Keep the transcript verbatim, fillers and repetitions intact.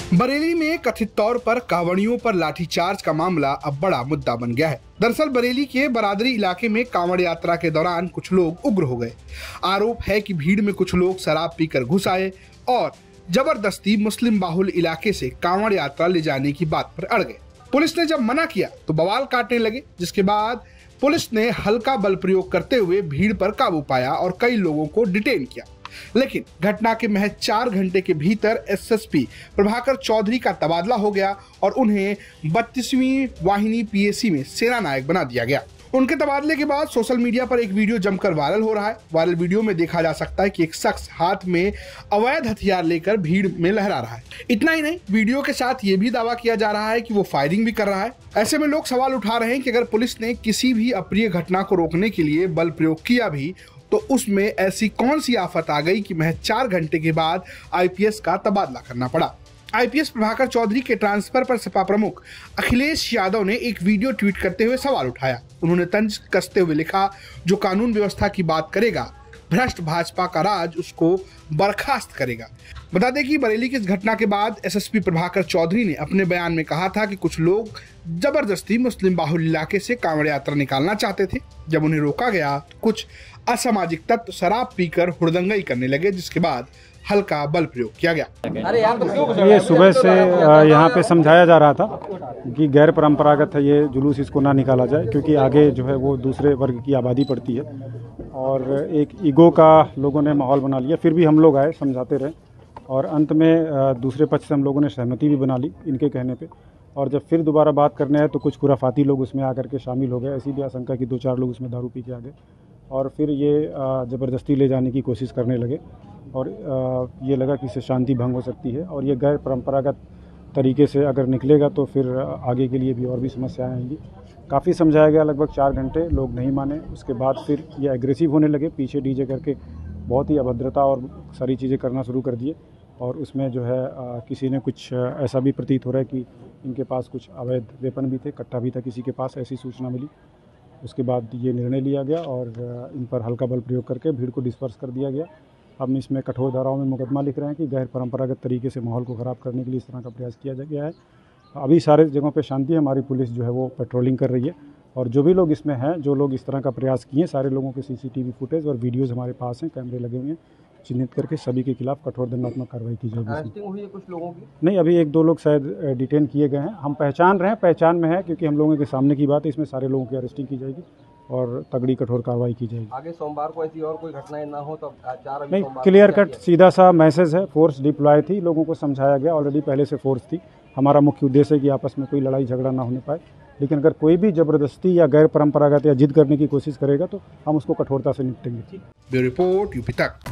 बरेली में कथित तौर पर कांवड़ियों पर लाठीचार्ज का मामला अब बड़ा मुद्दा बन गया है। दरअसल बरेली के बरादरी इलाके में कांवड़ यात्रा के दौरान कुछ लोग उग्र हो गए। आरोप है कि भीड़ में कुछ लोग शराब पीकर घुस आए और जबरदस्ती मुस्लिम बाहुल इलाके से कांवड़ यात्रा ले जाने की बात पर अड़ गए। पुलिस ने जब मना किया तो बवाल काटने लगे, जिसके बाद पुलिस ने हल्का बल प्रयोग करते हुए भीड़ पर काबू पाया और कई लोगों को डिटेन किया। लेकिन घटना के महज चार घंटे के भीतर एसएसपी प्रभाकर चौधरी का तबादला हो गया और उन्हें बत्तीसवीं वाहिनी पीएसी में सेना नायक बना दिया गया। उनके तबादले के बाद सोशल मीडिया पर एक वीडियो जमकर वायरल हो रहा है। वायरल वीडियो में देखा जा सकता है कि एक शख्स हाथ में अवैध हथियार लेकर भीड़ में लहरा रहा है। इतना ही नहीं, वीडियो के साथ ये भी दावा किया जा रहा है कि वो फायरिंग भी कर रहा है। ऐसे में लोग सवाल उठा रहे हैं कि अगर पुलिस ने किसी भी अप्रिय घटना को रोकने के लिए बल प्रयोग किया भी तो उसमें ऐसी कौन सी आफत आ गई कि महज चार घंटे के बाद आईपीएस का तबादला करना पड़ा। आईपीएस प्रभाकर चौधरी के ट्रांसफर पर सपा प्रमुख अखिलेश यादव ने एक वीडियो ट्वीट करते हुए सवाल उठाया। उन्होंने तंज कसते हुए लिखा, जो कानून व्यवस्था की बात करेगा, भ्रष्ट भाजपा का राज उसको बर्खास्त करेगा। बता दें कि बरेली की इस घटना के बाद एसएसपी प्रभाकर चौधरी ने अपने बयान में कहा था कि कुछ लोग जबरदस्ती मुस्लिम बाहुल इलाके से कांवड़ यात्रा निकालना चाहते थे। जब उन्हें रोका गया तो कुछ असामाजिक तत्व शराब पीकर हुड़दंगई करने लगे, जिसके बाद हल्का बल प्रयोग किया गया। ये सुबह से यहाँ पे समझाया जा रहा था कि गैर परंपरागत है ये जुलूस, इसको ना निकाला जाए क्योंकि आगे जो है वो दूसरे वर्ग की आबादी पड़ती है और एक ईगो का लोगों ने माहौल बना लिया। फिर भी हम लोग आए, समझाते रहे और अंत में दूसरे पक्ष से हम लोगों ने सहमति भी बना ली इनके कहने पे। और जब फिर दोबारा बात करने आए तो कुछ खुराफाती लोग उसमें आकर के शामिल हो गए। ऐसी भी आशंका कि दो चार लोग उसमें दारू पी के आ गए और फिर ये ज़बरदस्ती ले जाने की कोशिश करने लगे और ये लगा कि इससे शांति भंग हो सकती है और ये गैर परंपरागत तरीके से अगर निकलेगा तो फिर आगे के लिए भी और भी समस्याएं आएंगी। काफ़ी समझाया गया, लगभग चार घंटे, लोग नहीं माने। उसके बाद फिर ये एग्रेसिव होने लगे, पीछे डीजे करके बहुत ही अभद्रता और सारी चीज़ें करना शुरू कर दिए और उसमें जो है आ, किसी ने कुछ ऐसा भी प्रतीत हो रहा है कि इनके पास कुछ अवैध वेपन भी थे, कट्टा भी था किसी के पास, ऐसी सूचना मिली। उसके बाद ये निर्णय लिया गया और इन पर हल्का बल प्रयोग करके भीड़ को डिस्पर्स कर दिया गया। हम इसमें कठोर धाराओं में मुकदमा लिख रहे हैं कि गैर परंपरागत तरीके से माहौल को ख़राब करने के लिए इस तरह का प्रयास किया गया है। अभी सारे जगहों पे शांति है, हमारी पुलिस जो है वो पेट्रोलिंग कर रही है और जो भी लोग इसमें हैं, जो लोग इस तरह का प्रयास किए, सारे लोगों के सीसीटीवी फुटेज और वीडियोज़ हमारे पास हैं, कैमरे लगे हुए हैं, चिन्हित करके सभी के खिलाफ कठोर दंडात्मक कार्रवाई की जाएगी। अरेस्टिंग हुई है कुछ लोगों की? नहीं, अभी एक दो लोग शायद डिटेन किए गए हैं। हम पहचान रहे हैं, पहचान में है क्योंकि हम लोगों के सामने की बात है। इसमें सारे लोगों की अरेस्टिंग की जाएगी और तगड़ी कठोर कार्रवाई की जाएगी। आगे सोमवार को ऐसी और कोई घटनाएं ना हो तो चार नहीं, क्लियर कट सीधा सा मैसेज है। फोर्स डिप्लॉय थी, लोगों को समझाया गया, ऑलरेडी पहले से फोर्स थी। हमारा मुख्य उद्देश्य है कि आपस में कोई लड़ाई झगड़ा ना होने पाए, लेकिन अगर कोई भी जबरदस्ती या गैर परंपरागत या जिद करने की कोशिश करेगा तो हम उसको कठोरता से निपटेंगे। ब्यूरो रिपोर्ट यूपी तक।